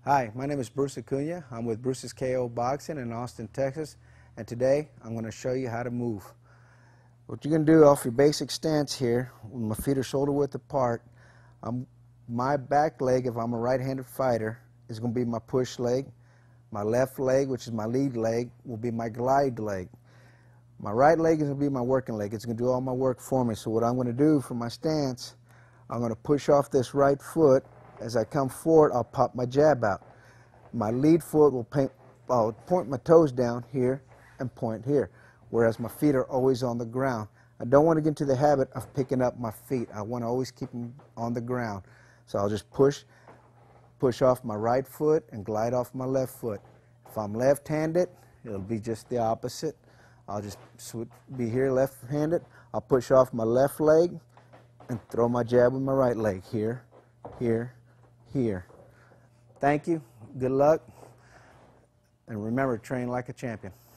Hi, my name is Bruce Acuna. I'm with Bruce's KO Boxing in Austin, Texas, and today I'm going to show you how to move. What you're going to do off your basic stance here, with my feet are shoulder width apart, my back leg, if I'm a right-handed fighter, is going to be my push leg. My left leg, which is my lead leg, will be my glide leg. My right leg is going to be my working leg. It's going to do all my work for me. So what I'm going to do for my stance, I'm going to push off this right foot. As I come forward, I'll pop my jab out. My lead foot I'll point my toes down here and point here, whereas my feet are always on the ground. I don't want to get into the habit of picking up my feet. I want to always keep them on the ground. So I'll just push off my right foot and glide off my left foot. If I'm left-handed, it'll be just the opposite. I'll just be here left-handed. I'll push off my left leg and throw my jab with my right leg here, here, here. Thank you. Good luck. And remember, train like a champion.